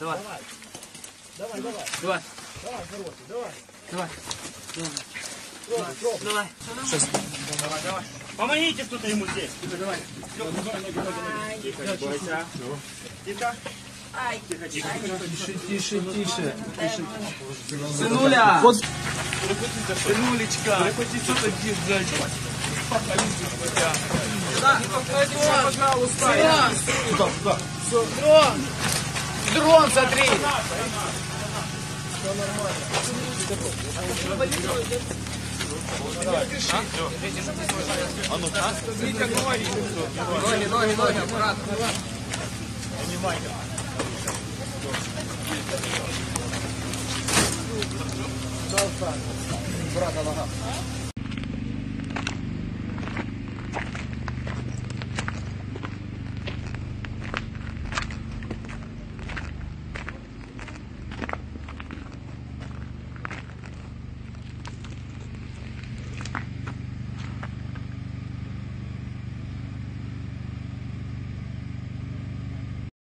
Давай. Давай, давай. Давай. Давай, хороший, давай. Давай. Пробуй, пробуй. Давай. Давай, давай. Помогите кто-то ему здесь. Давай. Тихо, не бойся. Тихо. Тихо, тихо. Тише, тише. Сынуля. Вот. Сынулечка. Что-то держать. Да, пожалуйста. Сюда, сюда. Дрон. Дрон, смотри. Все нормально. А ну, Ноги, аккуратно. внимание. Брата нога.